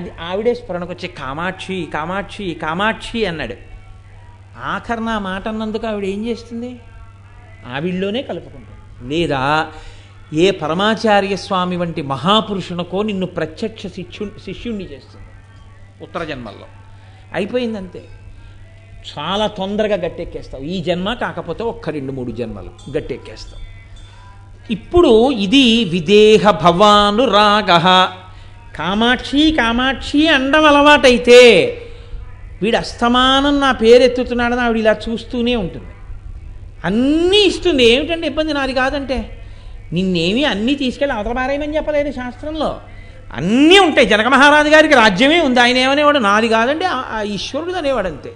ఆవిడే స్ఫురణకు వచ్చి కామాక్షి కామాక్షి కామాక్షి అన్నాడు. ఆఖరణ మాట అన్నందుకు ఆవిడ ఏం చేస్తుంది? ఆవిడలోనే కలుపుకుంటుంది. లేదా ఏ పరమాచార్య స్వామి వంటి మహాపురుషునికో నిన్ను ప్రత్యక్ష శిష్యుణ్ణి చేస్తుంది ఉత్తర జన్మల్లో. అయిపోయిందంతే. చాలా తొందరగా గట్టెక్కేస్తావు. ఈ జన్మ కాకపోతే 1-2-3 జన్మలు గట్టెక్కేస్తావు. ఇప్పుడు ఇది విదేహ భవానురాగ. కామాక్షి కామాక్షి అండం అలవాటైతే వీడు అస్తమానం నా పేరు ఎత్తుతున్నాడని ఆవిడ ఇలా చూస్తూనే ఉంటుంది. అన్నీ ఇస్తుంది. ఏమిటంటే ఇబ్బంది? నాది కాదంటే నిన్నేమీ అన్నీ తీసుకెళ్ళి అవతల పారేయమని చెప్పలేదు శాస్త్రంలో. అన్నీ ఉంటాయి. జనక మహారాజు గారికి రాజ్యమే ఉంది. ఆయన ఏమనేవాడు? నాది కాదంటే ఆ ఈశ్వరుడు అనేవాడు అంతే.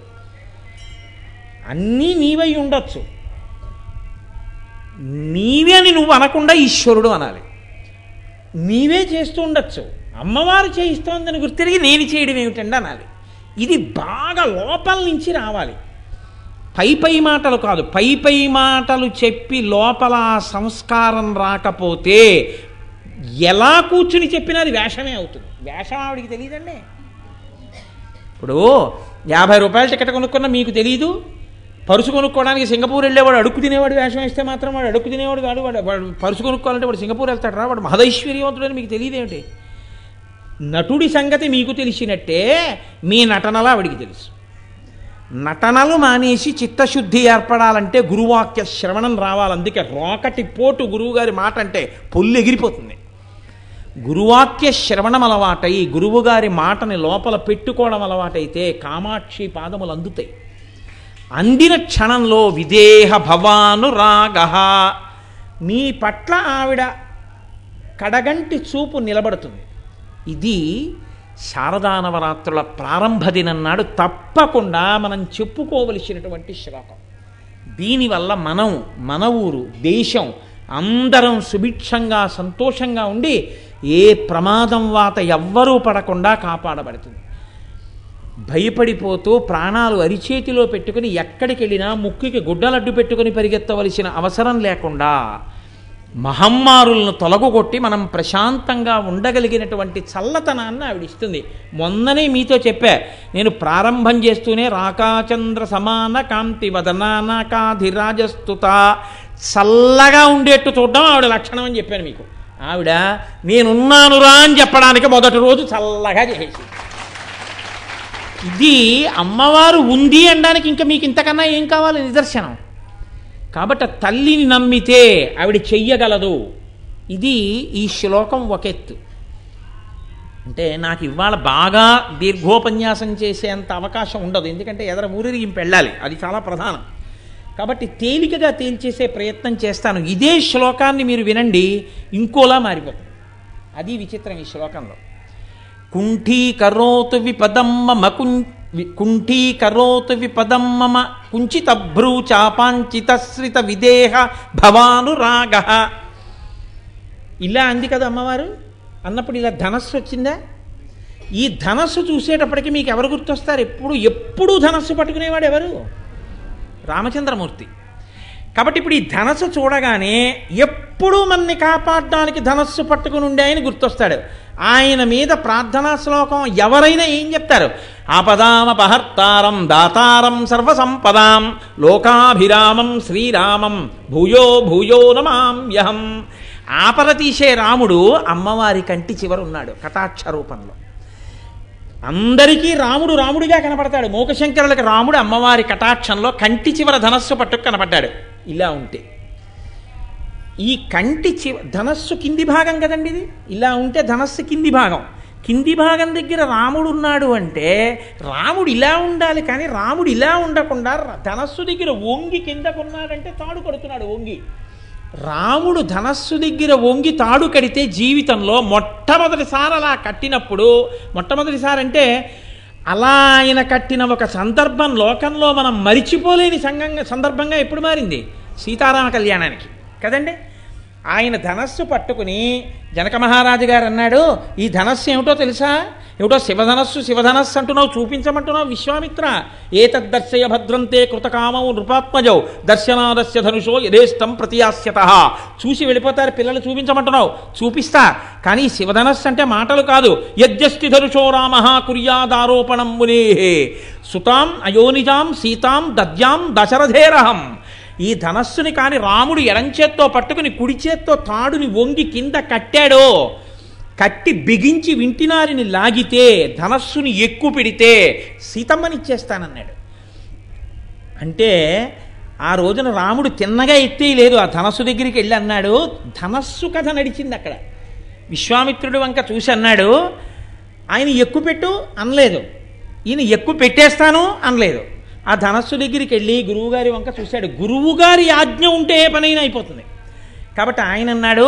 అన్నీ నీవై ఉండొచ్చు, నీవే అని నువ్వు అనకుండా ఈశ్వరుడు అనాలి. నీవే చేస్తూ ఉండొచ్చు, అమ్మవారు చేయిస్తోందని గుర్తిరిగి నేను చేయడం ఏమిటండి అనాలి. ఇది బాగా లోపల నుంచి రావాలి. పై మాటలు కాదు. పై మాటలు చెప్పి లోపల సంస్కారం రాకపోతే ఎలా కూర్చుని చెప్పినా అది వేషమే అవుతుంది. వేషం ఆవిడికి తెలియదండి. ఇప్పుడు 50 రూపాయల టికెట్ కొనుక్కున్నా మీకు తెలీదు. పరుసు కొనుక్కోవడానికి సింగపూర్ వెళ్ళేవాడు అడుక్కు తినేవాడు వేషం వేస్తే మాత్రం వాడు అడుక్కు తినేవాడు కాదు. వాడు పరుసు కొనుక్కోవాలంటే వాడు సింగపూర్ వెళ్తాడు రా, వాడు మహదైశ్వర్యవంతుడని మీకు తెలియదేమిటి? నటుడి సంగతి మీకు తెలిసినట్టే మీ నటనలా ఆవిడికి తెలుసు. నటనలు మానేసి చిత్తశుద్ధి ఏర్పడాలంటే గురువాక్య శ్రవణం రావాలి. అందుకే రోకటి పోటు గురువుగారి మాట అంటే పొల్లు ఎగిరిపోతుంది. గురువాక్య శ్రవణం అలవాటై గురువుగారి మాటని లోపల పెట్టుకోవడం అలవాటైతే కామాక్షి పాదములు అందుతాయి. అందిన క్షణంలో విదేహ భవానురాగ, మీ పట్ల ఆవిడ కడగంటి చూపు నిలబడుతుంది. ఇది శారదా నవరాత్రుల ప్రారంభ దినం నాడు తప్పకుండా మనం చెప్పుకోవలసినటువంటి శ్లోకం. దీనివల్ల మనం, మన ఊరు, దేశం అందరం సుభిక్షంగా సంతోషంగా ఉండి ఏ ప్రమాదం వాత ఎవ్వరూ పడకుండా కాపాడబడుతుంది. భయపడిపోతూ ప్రాణాలు అరిచేతిలో పెట్టుకుని ఎక్కడికి వెళ్ళినా ముక్కుకి గుడ్డలడ్డు పెట్టుకుని పరిగెత్తవలసిన అవసరం లేకుండా మహమ్మారులను తొలగొట్టి మనం ప్రశాంతంగా ఉండగలిగినటువంటి చల్లతనాన్ని ఆవిడిస్తుంది. మొన్ననే మీతో చెప్పా, నేను ప్రారంభం చేస్తూనే రాకాచంద్ర సమాన కాంతి వదనానాకాధిరాజస్తుత, చల్లగా ఉండేట్టు చూడడం ఆవిడ లక్షణం అని చెప్పాను మీకు. ఆవిడ నేనున్నానురా అని చెప్పడానికి మొదటి రోజు చల్లగా చేసేసి, ఇది అమ్మవారు ఉంది అనడానికి ఇంకా మీకు ఇంతకన్నా ఏం కావాలి నిదర్శనం? కాబట్టి తల్లిని నమ్మితే ఆవిడ చెయ్యగలదు. ఇది ఈ శ్లోకం ఒక ఎత్తు. అంటే నాకు ఇవాళ బాగా దీర్ఘోపన్యాసం చేసేంత అవకాశం ఉండదు, ఎందుకంటే ఎదర ఊరిరిగింపు వెళ్ళాలి, అది చాలా ప్రధానం. కాబట్టి తేలికగా తేల్చేసే ప్రయత్నం చేస్తాను. ఇదే శ్లోకాన్ని మీరు వినండి, ఇంకోలా మారిపోతుంది. అది విచిత్రం ఈ శ్లోకంలో. కుంఠీకరోతు విపదం మమ కుంఠీకరోతు విపదం మమ కుంచితభ్రూచాపాంచితశ్రిత విదేహ భవానురాగ. ఇలా అంది కదా అమ్మవారు. అన్నప్పుడు ఇలా ధనస్సు వచ్చిందా? ఈ ధనస్సు చూసేటప్పటికి మీకు ఎవరు గుర్తొస్తారు? ఎప్పుడు ధనస్సు పట్టుకునేవాడు ఎవరు? రామచంద్రమూర్తి. కాబట్టి ఇప్పుడు ఈ ధనస్సు చూడగానే ఎప్పుడూ మనని కాపాడడానికి ధనస్సు పట్టుకుని ఉండే ఆయన గుర్తొస్తాడు. ఆయన మీద ప్రార్థనా శ్లోకం ఎవరైనా ఏం చెప్తారు? ఆపదామపహర్తారం దాతారం సర్వసంపదాం లోకాభిరామం శ్రీరామం భూయో భూయో నమామ్యహం. ఆపద తీసే రాముడు అమ్మవారి కంటి చివరున్నాడు కటాక్ష రూపంలో. అందరికీ రాముడు రాముడిగా కనపడతాడు. మూకశంకరులకు రాముడు అమ్మవారి కటాక్షంలో కంటి చివర ధనస్సు పట్టుకు కనపడ్డాడు. ఇలా ఉంటే ఈ కంటి ధనస్సు కింది భాగం కదండి ఇది. ఇలా ఉంటే ధనస్సు కింది భాగం. కింది భాగం దగ్గర రాముడు ఉన్నాడు అంటే రాముడు ఇలా ఉండాలి, కానీ రాముడు ఇలా ఉండకుండా ధనస్సు దగ్గర వంగి కిందకున్నాడంటే తాడు కడుతున్నాడు వంగి. రాముడు ధనస్సు దగ్గర వంగి తాడు కడితే జీవితంలో మొట్టమొదటిసారి అలా కట్టినప్పుడు, మొట్టమొదటిసారి అంటే అలా ఆయన కట్టిన ఒక సందర్భం లోకంలో మనం మరిచిపోలేని సందర్భంగా ఎప్పుడు మారింది? సీతారామ కళ్యాణానికి కదండి. ఆయన ధనస్సు పట్టుకుని జనక మహారాజు గారు అన్నాడు, ఈ ధనస్సు ఏమిటో తెలుసా? ఏమిటో శివధనస్సు అంటున్నావు, చూపించమంటున్నావు విశ్వామిత్ర. ఏతద్దర్శయ భద్రంతే కృతకామౌ నృపాత్మజౌ దర్శనాదస్య ధనుషో యథేష్టం ప్రతియాస్యతః. చూసి వెళ్ళిపోతారు పిల్లలు, చూపించమంటున్నావు, చూపిస్తా. కానీ శివధనస్సు అంటే మాటలు కాదు. యజ్జస్తి ధనుషో రామః కుర్యాదారోపణం మునేః సుతాం అయోనిజాం సీతాం దద్యాం దశరథేరహం. ఈ ధనస్సుని కాని రాముడు ఎడంచేత్తో పట్టుకుని కుడి చేత్తో తాడుని వంగి కింద కట్టాడో, కట్టి బిగించి వింటినారిని లాగితే, ధనస్సుని ఎక్కువ పెడితే సీతమ్మనిచ్చేస్తానన్నాడు. అంటే ఆ రోజున రాముడు తిన్నగా ఎత్తేయలేదు, ఆ ధనస్సు దగ్గరికి వెళ్ళి అన్నాడు. ధనస్సు కథ నడిచింది అక్కడ. విశ్వామిత్రుడి వంక చూసి అన్నాడు, ఆయన ఎక్కువ పెట్టు అనలేదు, ఈయన ఎక్కువ పెట్టేస్తాను అనలేదు. ఆ ధనస్సు దగ్గరికి వెళ్ళి గురువుగారి వంక చూశాడు. గురువుగారి ఆజ్ఞ ఉంటే ఏ పనైనా అయిపోతుంది. కాబట్టి ఆయన అన్నాడు,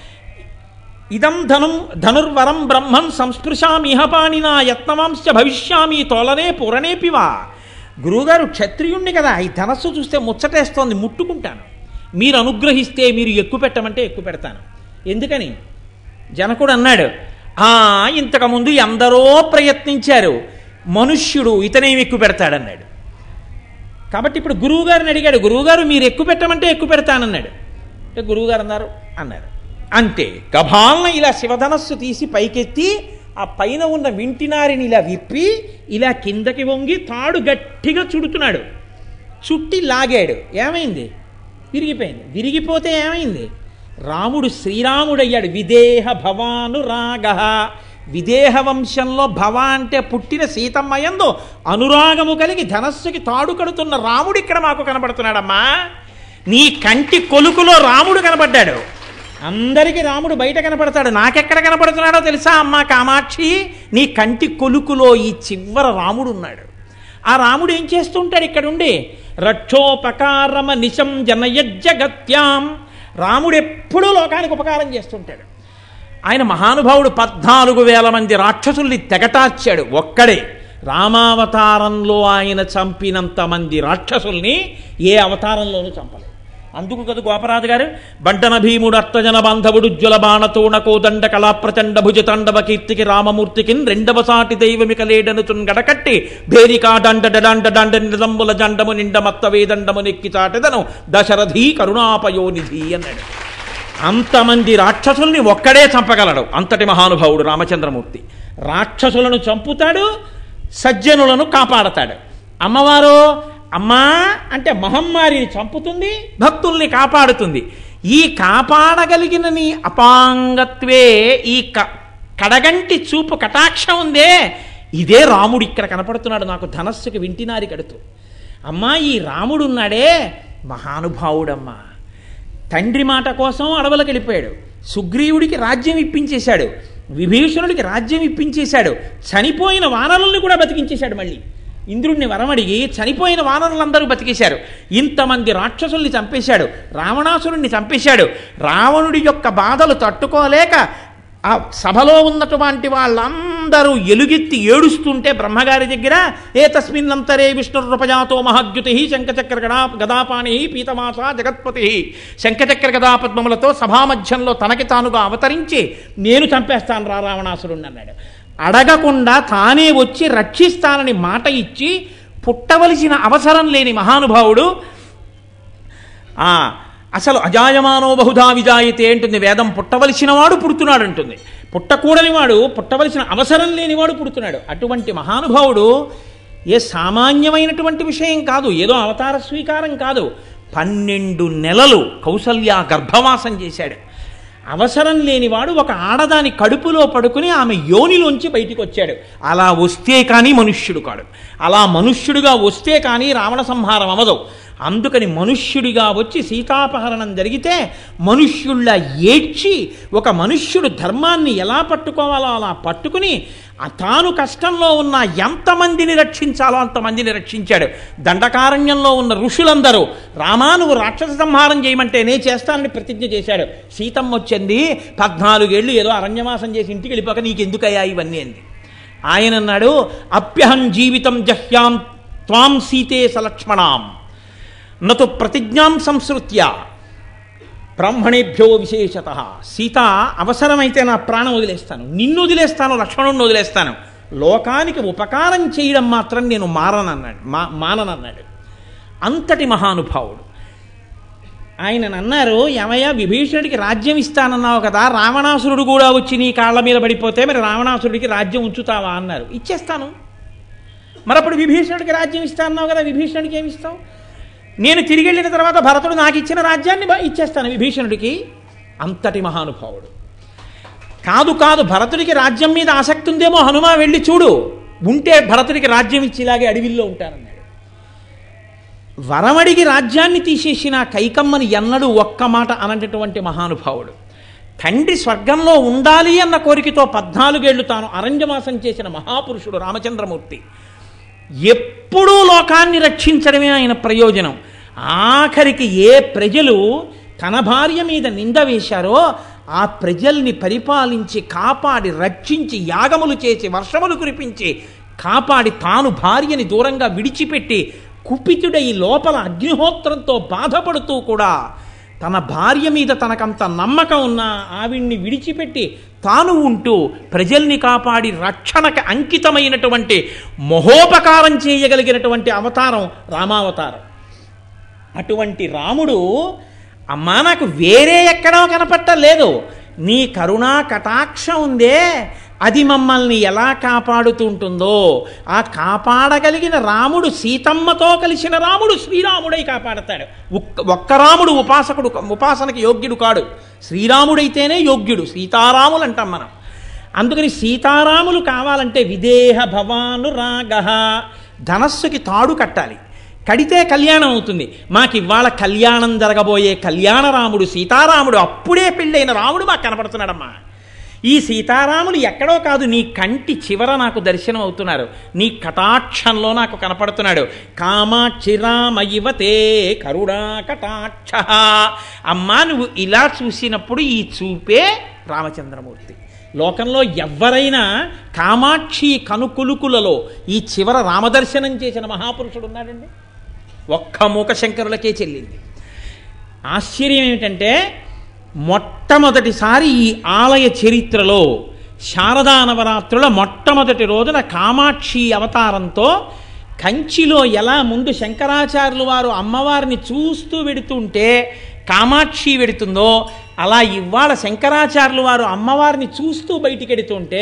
ఇదం ధనుర్వరం బ్రహ్మన్ సంస్పృశామిహపాణినా యత్నవాంశ భవిష్యామి తోలనే పురణేపివా. గురువుగారు క్షత్రియుణ్ణి కదా, ఈ ధనస్సు చూస్తే ముచ్చటేస్తోంది, ముట్టుకుంటాను. మీరు అనుగ్రహిస్తే మీరు ఎక్కువ పెట్టమంటే ఎక్కువ పెడతాను. ఎందుకని? జనకుడు అన్నాడు, ఇంతకుముందు ఎందరో ప్రయత్నించారు, మనుష్యుడు ఇతనేమి ఎక్కువ పెడతాడన్నాడు. కాబట్టి ఇప్పుడు గురువుగారిని అడిగాడు, గురువుగారు మీరు ఎక్కువ పెట్టమంటే ఎక్కువ పెడతానన్నాడు. అంటే గురువుగారు అన్నారు అంతే. గభాలన ఇలా శివధనస్సు తీసి పైకెత్తి ఆ పైన ఉన్న వింటినారిని ఇలా విప్పి ఇలా కిందకి వంగి తాడు గట్టిగా చుడుతున్నాడు. చుట్టి లాగాడు. ఏమైంది? విరిగిపోయింది. విరిగిపోతే ఏమైంది? రాముడు శ్రీరాముడయ్యాడు. విదేహ భవాను రాగ. విదేహ వంశంలో భవ అంటే పుట్టిన సీతమ్మయందు అనురాగము కలిగి ధనస్సుకి తాడు కడుతున్న రాముడు ఇక్కడ మాకు కనబడుతున్నాడమ్మా. నీ కంటి కొలుకులో రాముడు కనబడ్డాడు. అందరికీ రాముడు బయట కనపడతాడు, నాకెక్కడ కనపడుతున్నాడో తెలుసా అమ్మా కామాక్షి? నీ కంటి కొలుకులో ఈ చివర రాముడు ఉన్నాడు. ఆ రాముడు ఏం చేస్తుంటాడు ఇక్కడుండి? రక్షోపకారమ నిశం జనయజ్జగత్యాం. రాముడు ఎప్పుడూ లోకానికి ఉపకారం చేస్తుంటాడు. ఆయన మహానుభావుడు 14,000 మంది రాక్షసుల్ని తెగటార్చాడు ఒక్కడే. రామావతారంలో ఆయన చంపినంత మంది రాక్షసుల్ని ఏ అవతారంలోనూ చంపలేదు. అందుకు కదా గోపరాజు గారు బంటన భీముడు అర్థజన బాంధవుడు జ్వల బాణతోణ కోదండ కళా ప్రచండ భుజతాండవ కీర్తికి రామమూర్తికి రెండవ సాటి దైవమిక లేడనుచున్ గడకట్టి భేరికా దండ డండ దండ నిదంబుల జండము నిండ మత్త వేదండము నెక్కి చాటెదను దశరథీ కరుణాపయోనిధి అన్నాడు. అంతమంది రాక్షసుల్ని ఒక్కడే చంపగలడు. అంతటి మహానుభావుడు రామచంద్రమూర్తి. రాక్షసులను చంపుతాడు, సజ్జనులను కాపాడతాడు. అమ్మవారు అమ్మా అంటే మహమ్మారిని చంపుతుంది, భక్తుల్ని కాపాడుతుంది. ఈ కాపాడగలిగిన నీ అపాంగత్వే, ఈ కడగంటి చూపు కటాక్షం ఉందే, ఇదే రాముడు ఇక్కడ కనపడుతున్నాడు నాకు ధనస్సుకి వింటినారి కడుతూ. అమ్మా ఈ రాముడు ఉన్నాడే మహానుభావుడమ్మా. తండ్రి మాట కోసం అడవులకు వెళ్ళిపోయాడు. సుగ్రీవుడికి రాజ్యం ఇప్పించేశాడు, విభీషణుడికి రాజ్యం ఇప్పించేశాడు, చనిపోయిన వానరుల్ని కూడా బతికించేశాడు. మళ్ళీ ఇంద్రుడిని వరమడిగి చనిపోయిన వానరులందరూ బతికేశారు. ఇంతమంది రాక్షసుల్ని చంపేశాడు, రావణాసురుణ్ణి చంపేశాడు. రావణుడి యొక్క బాధలు తట్టుకోలేక ఆ సభలో ఉన్నటువంటి వాళ్ళందరూ ఎలుగెత్తి ఏడుస్తుంటే బ్రహ్మగారి దగ్గర ఏ తస్మిన్నంతరే విష్ణురూపజాతో మహాద్యుతి శంఖచక్ర గదాపాణి పీతమాస జగత్పతి. శంఖచక్ర గదాపద్మములతో సభామధ్యంలో తనకి తానుగా అవతరించి నేను చంపేస్తాను రా రావణాసురుణ్ణి అన్నాడు. అడగకుండా తానే వచ్చి రక్షిస్తానని మాట ఇచ్చి పుట్టవలసిన అవసరం లేని మహానుభావుడు. అసలు అజాయమానో బహుధా విజాయితే అంటుంది వేదం. పుట్టవలసిన వాడు పుడుతున్నాడు అంటుంది, పుట్టకూడని వాడు, పుట్టవలసిన అవసరం లేనివాడు పుడుతున్నాడు. అటువంటి మహానుభావుడు ఏ సామాన్యమైనటువంటి విషయం కాదు, ఏదో అవతార స్వీకారం కాదు. 12 నెలలు కౌసల్య గర్భవాసం చేశాడు. అవసరం లేనివాడు ఒక ఆడదాని కడుపులో పడుకుని ఆమె యోనిలోంచి బయటికి వచ్చాడు. అలా వస్తే కానీ మనుష్యుడు కాడు. అలా మనుష్యుడిగా వస్తే కానీ రావణ సంహారం అవ్వదు. అందుకని మనుష్యుడిగా వచ్చి సీతాపహరణం జరిగితే మనుష్యుళ్ళ ఏడ్చి ఒక మనుష్యుడు ధర్మాన్ని ఎలా పట్టుకోవాలో అలా పట్టుకుని తాను కష్టంలో ఉన్న ఎంతమందిని రక్షించాలో అంతమందిని రక్షించాడు. దండకారణ్యంలో ఉన్న ఋషులందరూ రామా నువ్వు రాక్షస సంహారం చేయమంటేనే చేస్తానని ప్రతిజ్ఞ చేశాడు. సీతమ్మ వచ్చింది 14 ఏళ్ళు ఏదో అరణ్యవాసం చేసి ఇంటికి వెళ్ళిపోక నీకెందుకయ్యా ఇవన్నీ అంది. ఆయన అన్నాడు అప్యహం జీవితం జహ్యాం త్వాం సీతే సలక్ష్మణాం నతు ప్రతిజ్ఞాం సంస్కృత్య బ్రాహ్మణేభ్యో విశేషత. సీత, అవసరమైతే నా ప్రాణం వదిలేస్తాను, నిన్ను వదిలేస్తాను, లక్ష్మణుడిని వదిలేస్తాను, లోకానికి ఉపకారం చేయడం మాత్రం నేను మాననన్నాడు. అంతటి మహానుభావుడు. ఆయన అన్నారు, ఏమయ్యా విభీషణుడికి రాజ్యం ఇస్తానన్నావు కదా, రావణాసురుడు కూడా వచ్చి నీ కాళ్ళ మీద పడిపోతే మరి రావణాసురుడికి రాజ్యం ఉంచుతావా అన్నారు. ఇచ్చేస్తాను. మరి అప్పుడు విభీషణుడికి రాజ్యం ఇస్తానన్నావు కదా, విభీషణుడికి ఏమి ఇస్తావు? నేను తిరిగి వెళ్ళిన తర్వాత భరతుడు నాకు ఇచ్చిన రాజ్యాన్ని ఇచ్చేస్తాను విభీషణుడికి. అంతటి మహానుభావుడు. కాదు కాదు, భరతుడికి రాజ్యం మీద ఆసక్తి ఉందేమో, హనుమ వెళ్ళి చూడు, ఉంటే భరతుడికి రాజ్యం ఇచ్చి ఇలాగే అడవిల్లో ఉంటానన్నాడు. వరమడిగి రాజ్యాన్ని తీసేసిన కైకమ్మని ఎన్నడూ ఒక్క మాట అనటువంటి మహానుభావుడు. తండ్రి స్వర్గంలో ఉండాలి అన్న కోరికతో 14 ఏళ్లు తాను అరణ్యవాసం చేసిన మహాపురుషుడు రామచంద్రమూర్తి. ఎప్పుడూ లోకాన్ని రక్షించడమే ఆయన ప్రయోజనం. ఆఖరికి ఏ ప్రజలు తన భార్య మీద నింద వేశారో ఆ ప్రజల్ని పరిపాలించి కాపాడి రక్షించి యాగములు చేసి వర్షములు కురిపించి కాపాడి తాను భార్యని దూరంగా విడిచిపెట్టి కుపితుడై లోపల అగ్నిహోత్రంతో బాధపడుతూ కూడా తన భార్య మీద తనకంత నమ్మకం ఉన్నా ఆవిడ్ని విడిచిపెట్టి తాను ఉంటూ ప్రజల్ని కాపాడి రక్షణకు అంకితమైనటువంటి మహోపకారం చేయగలిగినటువంటి అవతారం రామావతారం. అటువంటి రాముడు, అమ్మా నాకు వేరే ఎక్కడో కనపట్టలేదు, నీ కరుణా కటాక్షం ఉందే అది మమ్మల్ని ఎలా కాపాడుతుంటుందో, ఆ కాపాడగలిగిన రాముడు సీతమ్మతో కలిసిన రాముడు శ్రీరాముడై కాపాడతాడు. ఒక్క రాముడు ఉపాసనకి యోగ్యుడు కాడు, శ్రీరాముడైతేనే యోగ్యుడు. సీతారాములు అంటాం మనం. అందుకని సీతారాములు కావాలంటే విదేహ భవానురాగ, ధనస్సుకి తాడు కట్టాలి, కడితే కళ్యాణం అవుతుంది. మాకు ఇవాళ కళ్యాణం జరగబోయే కళ్యాణ రాముడు సీతారాముడు, అప్పుడే పెళ్ళైన రాముడు మాకు కనపడుతున్నాడమ్మా. ఈ సీతారాములు ఎక్కడో కాదు, నీ కంటి చివర నాకు దర్శనం అవుతున్నారు, నీ కటాక్షంలో నాకు కనపడుతున్నాడు. కామాక్షిరామయివతే కరుణా కటాక్ష. అమ్మా నువ్వు ఇలా చూసినప్పుడు ఈ చూపే రామచంద్రమూర్తి. లోకంలో ఎవరైనా కామాక్షి కనుకులుకులలో ఈ చివర రామదర్శనం చేసిన మహాపురుషుడు ఉన్నాడండి? ఒక్క మూకశంకరులకే చెల్లింది. ఆశ్చర్యం ఏమిటంటే మొట్టమొదటిసారి ఈ ఆలయ చరిత్రలో శారదా నవరాత్రుల మొట్టమొదటి రోజున కామాక్షి అవతారంతో కంచిలో ఎలా ముందు శంకరాచార్యులు వారు అమ్మవారిని చూస్తూ వెడుతుంటే కామాక్షి వెడుతుందో, అలా ఇవాళ శంకరాచార్యులు వారు అమ్మవారిని చూస్తూ బయటికి వెడుతుంటే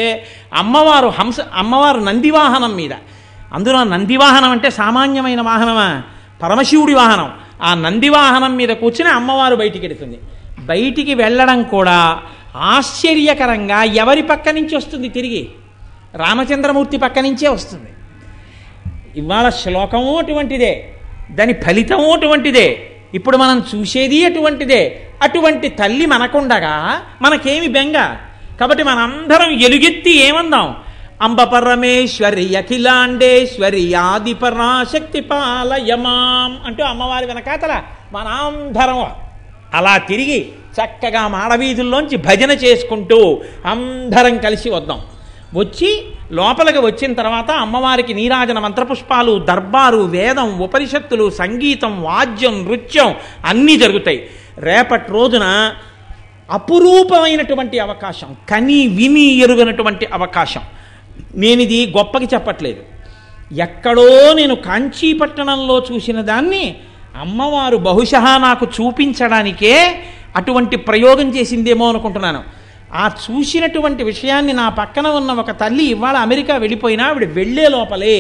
అమ్మవారు నందివాహనం మీద, అందులో నందివాహనం అంటే సామాన్యమైన వాహనమా, పరమశివుడి వాహనం. ఆ నందివాహనం మీద కూర్చుని అమ్మవారు బయటికి వెడుతుంది. బయటికి వెళ్ళడం కూడా ఆశ్చర్యకరంగా ఎవరి పక్క నుంచి వస్తుంది? తిరిగి రామచంద్రమూర్తి పక్క నుంచే వస్తుంది. ఇవాళ శ్లోకము అటువంటిదే, దాని ఫలితము అటువంటిదే, ఇప్పుడు మనం చూసేది అటువంటిదే. అటువంటి తల్లి మనకుండగా మనకేమి బెంగ? కాబట్టి మనందరం ఎలుగెత్తి ఏమందాం? అంబ పరమేశ్వరి అఖిలాండేశ్వరి ఆది పరాశక్తి పాలయమాం అంటూ అమ్మవారి వెనకాతల మనందరం అలా తిరిగి చక్కగా మాడవీధుల్లోంచి భజన చేసుకుంటూ అందరం కలిసి వద్దాం. వచ్చి లోపలికి వచ్చిన తర్వాత అమ్మవారికి నీరాజన మంత్రపుష్పాలు, దర్బారు, వేదం, ఉపనిషత్తులు, సంగీతం, వాద్యం, నృత్యం అన్నీ జరుగుతాయి. రేపటి రోజున అపురూపమైనటువంటి అవకాశం, కని విని ఎరుగనటువంటి అవకాశం. నేను ఇది గొప్పకి చెప్పట్లేదు, ఎక్కడో నేను కాంచీపట్టణంలో చూసిన దాన్ని అమ్మవారు బహుశా నాకు చూపించడానికే అటువంటి ప్రయోగం చేసిందేమో అనుకుంటున్నాను. ఆ చూసినటువంటి విషయాన్ని నా పక్కన ఉన్న ఒక తల్లి ఇవాళ అమెరికా వెళ్ళిపోయినా ఆవిడ వెళ్ళే లోపలే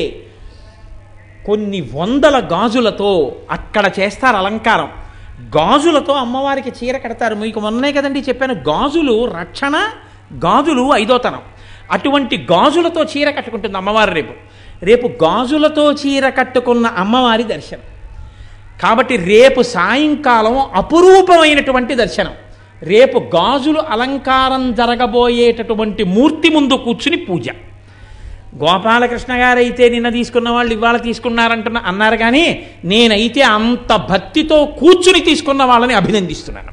కొన్ని వందల గాజులతో అక్కడ చేస్తారు అలంకారం. గాజులతో అమ్మవారికి చీర కడతారు. మీకు మొన్నే కదండి చెప్పాను, గాజులు రక్షణ, గాజులు ఐదోతనం. అటువంటి గాజులతో చీర కట్టుకుంటుంది అమ్మవారు. రేపు గాజులతో చీర కట్టుకున్న అమ్మవారి దర్శనం. కాబట్టి రేపు సాయంకాలం అపురూపమైనటువంటి దర్శనం. రేపు గాజులు అలంకారం జరగబోయేటటువంటి మూర్తి ముందు కూర్చుని పూజ. గోపాలకృష్ణ గారైతే నిన్న తీసుకున్న వాళ్ళు ఇవాళ తీసుకున్నారంటున్న అన్నారు, కానీ నేనైతే అంత భక్తితో కూర్చుని తీసుకున్న వాళ్ళని అభినందిస్తున్నాను.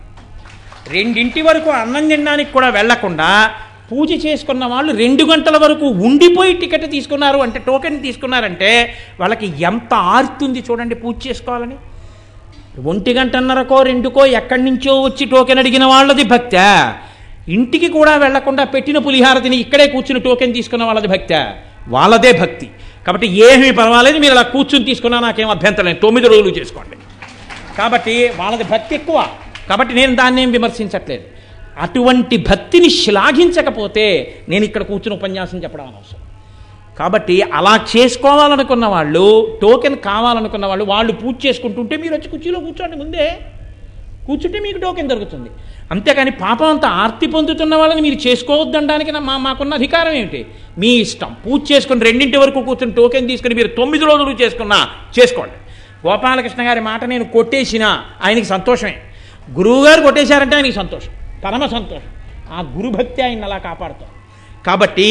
2 వరకు అన్నం తినడానికి కూడా వెళ్లకుండా పూజ చేసుకున్న వాళ్ళు 2 గంటల వరకు ఉండిపోయి టికెట్ తీసుకున్నారు అంటే, టోకెన్ తీసుకున్నారంటే వాళ్ళకి ఎంత ఆర్తుంది చూడండి పూజ చేసుకోవాలని. 1:30కో 2కో ఎక్కడి నుంచో వచ్చి టోకెన్ అడిగిన వాళ్ళది భక్త్యా, ఇంటికి కూడా వెళ్లకుండా పెట్టిన పులిహార తిని ఇక్కడే కూర్చుని టోకెన్ తీసుకున్న వాళ్ళది భక్త్యా? వాళ్ళదే భక్తి. కాబట్టి ఏమీ పర్వాలేదు, మీరు అలా కూర్చుని తీసుకున్నా నాకేం అభ్యంతరం లేదు, 9 రోజులు చేసుకోండి. కాబట్టి వాళ్ళది భక్తి ఎక్కువ, కాబట్టి నేను దాన్ని ఏం విమర్శించట్లేదు. అటువంటి భక్తిని శ్లాఘించకపోతే నేను ఇక్కడ కూర్చుని ఉపన్యాసం చెప్పడం అనవసరం. కాబట్టి అలా చేసుకోవాలనుకున్న వాళ్ళు, టోకెన్ కావాలనుకున్న వాళ్ళు, వాళ్ళు పూజ చేసుకుంటుంటే మీరు వచ్చి కుర్చీలో కూర్చోండి, ముందే కూర్చుంటే మీకు టోకెన్ దొరుకుతుంది. అంతేకాని పాపం అంతా ఆర్తి పొందుతున్న వాళ్ళని మీరు చేసుకోవద్దనడానికి మాకున్న అధికారం ఏమిటి? మీ ఇష్టం. పూజ చేసుకుని 2 వరకు కూర్చొని టోకెన్ తీసుకుని మీరు 9 రోజులు చేసుకున్నా చేసుకోండి. గోపాలకృష్ణ గారి మాట నేను కొట్టేసినా ఆయనకి సంతోషమే, గురువుగారు కొట్టేశారంటే ఆయనకి సంతోషం, పరమ సంతోషం. ఆ గురుభక్తి ఆయన అలా కాపాడుతాం. కాబట్టి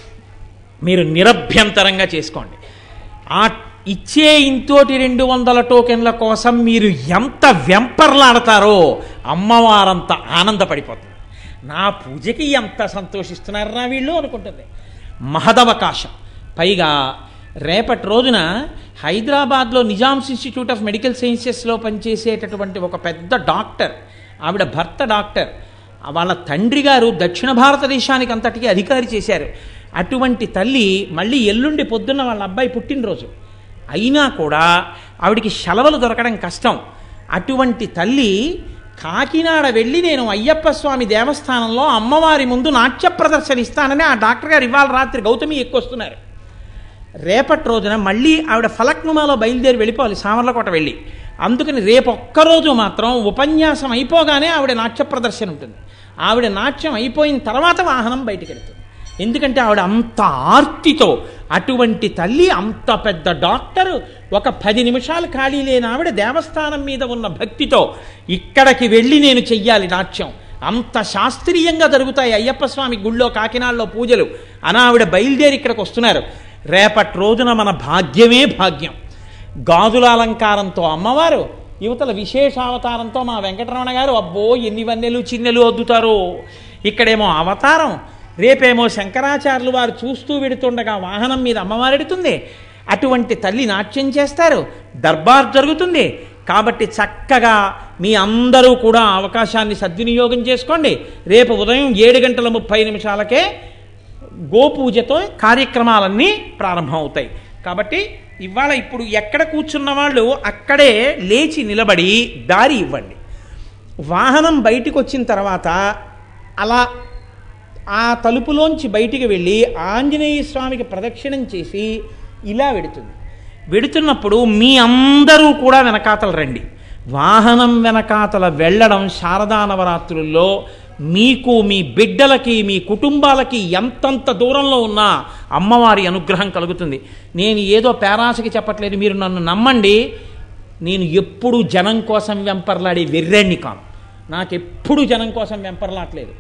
మీరు నిరభ్యంతరంగా చేసుకోండి. ఆ ఇచ్చే ఇంతోటి 200 టోకెన్ల కోసం మీరు ఎంత వెంపర్లాడతారో అమ్మవారంత ఆనందపడిపోతుంది. నా పూజకి ఎంత సంతోషిస్తున్నారా వీళ్ళు అనుకుంటుంది. మహదవకాశం. పైగా రేపటి రోజున హైదరాబాద్లో నిజామ్స్ ఇన్స్టిట్యూట్ ఆఫ్ మెడికల్ సైన్సెస్లో పనిచేసేటటువంటి ఒక పెద్ద డాక్టర్, ఆవిడ భర్త డాక్టర్, వాళ్ళ తండ్రి గారు దక్షిణ భారతదేశానికి అంతటికీ అధికారి చేశారు. అటువంటి తల్లి మళ్ళీ ఎల్లుండి పొద్దున్న వాళ్ళ అబ్బాయి పుట్టినరోజు అయినా కూడా ఆవిడికి సెలవులు దొరకడం కష్టం. అటువంటి తల్లి కాకినాడ వెళ్ళి నేను అయ్యప్ప స్వామి దేవస్థానంలో అమ్మవారి ముందు నాట్య ప్రదర్శన ఇస్తానని ఆ డాక్టర్ గారు ఇవాళ రాత్రి గౌతమి ఎక్కువస్తున్నారు. రేపటి రోజున మళ్ళీ ఆవిడ ఫలక్నుమాలో బయలుదేరి వెళ్ళిపోవాలి, సామర్లకోట వెళ్ళి. అందుకని రేపు ఒక్కరోజు మాత్రం ఉపన్యాసం అయిపోగానే ఆవిడ నాట్య ప్రదర్శన ఉంటుంది. ఆవిడ నాట్యం అయిపోయిన తర్వాత వాహనం బయటికి వెళ్తుంది. ఎందుకంటే ఆవిడ అంత ఆర్తితో, అటువంటి తల్లి అంత పెద్ద డాక్టరు, ఒక 10 నిమిషాలు ఖాళీ లేని ఆవిడ దేవస్థానం మీద ఉన్న భక్తితో ఇక్కడికి వెళ్ళి నేను చెయ్యాలి నాట్యం, అంత శాస్త్రీయంగా జరుగుతాయి అయ్యప్ప స్వామి గుళ్ళో కాకినాడలో పూజలు అని ఆవిడ బయలుదేరి ఇక్కడికి వస్తున్నారు. రేపటి రోజున మన భాగ్యమే భాగ్యం. గాజుల అలంకారంతో అమ్మవారు, యువతల విశేషావతారంతో మా వెంకటరమణ గారు, అబ్బో ఎన్ని వన్నెలు చిన్నెలు అద్దుతారో. ఇక్కడేమో అవతారం, రేపేమో శంకరాచార్యులు వారు చూస్తూ వెడుతుండగా వాహనం మీద అమ్మవారు ఎడుతుంది. అటువంటి తల్లి నాట్యం చేస్తారు, దర్బార్ జరుగుతుంది. కాబట్టి చక్కగా మీ అందరూ కూడా అవకాశాన్ని సద్వినియోగం చేసుకోండి. రేపు ఉదయం 7:30 గోపూజతో కార్యక్రమాలన్నీ ప్రారంభమవుతాయి. కాబట్టి ఇవాళ ఇప్పుడు ఎక్కడ కూర్చున్న వాళ్ళు అక్కడే లేచి నిలబడి దారి ఇవ్వండి. వాహనం బయటికి వచ్చిన తర్వాత అలా ఆ తలుపులోంచి బయటికి వెళ్ళి ఆంజనేయ స్వామికి ప్రదక్షిణం చేసి ఇలా వెడుతుంది. వెడుతున్నప్పుడు మీ అందరూ కూడా వెనకాతలు రండి. వాహనం వెనకాతల వెళ్ళడం శారదా నవరాత్రుల్లో మీకు, మీ బిడ్డలకి, మీ కుటుంబాలకి ఎంతంత దూరంలో ఉన్నా అమ్మవారి అనుగ్రహం కలుగుతుంది. నేను ఏదో పేరాసకి చెప్పట్లేదు, మీరు నన్ను నమ్మండి. నేను ఎప్పుడూ జనం కోసం వెంపర్లాడే వెర్రెణ్ణి కాను. నాకెప్పుడు జనం కోసం వెంపర్లాట్లేదు.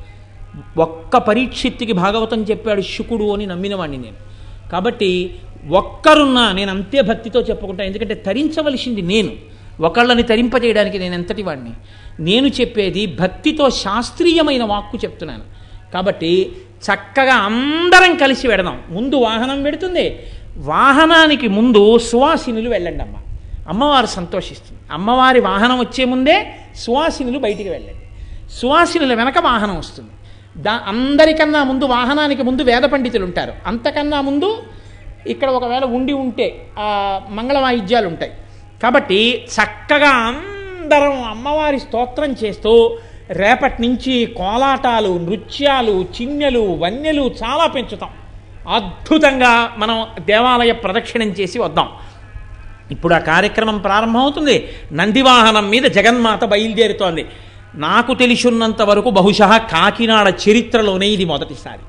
ఒక్క పరీక్షిత్తుకి భాగవతం చెప్పాడు శుకుడు అని నమ్మినవాడిని నేను. కాబట్టి ఒక్కరున్నా నేను అంతే భక్తితో చెప్పుకుంటాను. ఎందుకంటే తరించవలసింది నేను, ఒకళ్ళని తరింపజేయడానికి నేను ఎంతటి వాడిని. నేను చెప్పేది భక్తితో శాస్త్రీయమైన వాక్కు చెప్తున్నాను. కాబట్టి చక్కగా అందరం కలిసి వెడదాం. ముందు వాహనం వెడుతుంది, వాహనానికి ముందు సువాసినులు వెళ్ళండి అమ్మ, అమ్మవారు సంతోషిస్తుంది. అమ్మవారి వాహనం వచ్చే ముందే సువాసినులు బయటికి వెళ్ళండి. సువాసినుల వెనక వాహనం వస్తుంది. అందరికన్నా ముందు, వాహనానికి ముందు వేద పండితులు ఉంటారు. అంతకన్నా ముందు ఇక్కడ ఒకవేళ ఉంటే మంగళ వాయిద్యాలు ఉంటాయి. కాబట్టి చక్కగా అందరం అమ్మవారి స్తోత్రం చేస్తూ రేపటి నుంచి కోలాటాలు, నృత్యాలు, చిన్నెలు, వన్నెలు చాలా పెంచుతాం. అద్భుతంగా మనం దేవాలయ ప్రదక్షిణం చేసి వద్దాం. ఇప్పుడు ఆ కార్యక్రమం ప్రారంభమవుతుంది. నందివాహనం మీద జగన్మాత బయలుదేరుతోంది. నాకు తెలిసినంత వరకు బహుశా కాకినాడ చరిత్రలోనే ఇది మొదటిసారి.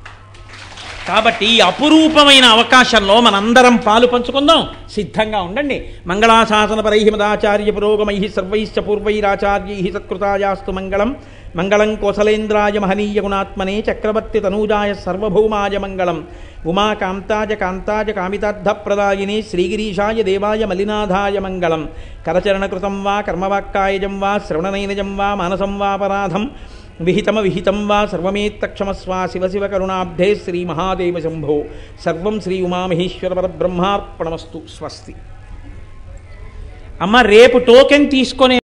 కాబట్టి ఈ అపురూపమైన అవకాశంలో మనందరం పాలు పంచుకుందాం. సిద్ధంగా ఉండండి. మంగళాశాసనపరై మదాచార్య పురోగమై సర్వైశ్చ పూర్వైరాచార్యై సత్కృతాయాస్తు మంగళం. మంగళం కోసలేంద్రాయ మహనీయ గుణాత్మనే చక్రవర్తి తనూజాయ సర్వభౌమాయ మంగళం. ఉమాకాంతాయ కాంతాయ కామితార్థప్రదాయినే శ్రీగిరీశాయ దేవాయ మలినాథాయ మంగళం. కరచరణకృతం వా కర్మవాక్కాయజం వా శ్రవణనైనజం వా మానసం వాపరాధం విహితం వా సర్వమేత్తక్షమస్వా శివ శివ కరుణాబ్ధే శ్రీ మహాదేవ శంభో. సర్వం శ్రీ ఉమామహేశ్వర పరబ్రహ్మార్పణమస్తు. స్వస్తి. అమ్మ రేపు టోకెన్ తీసుకొని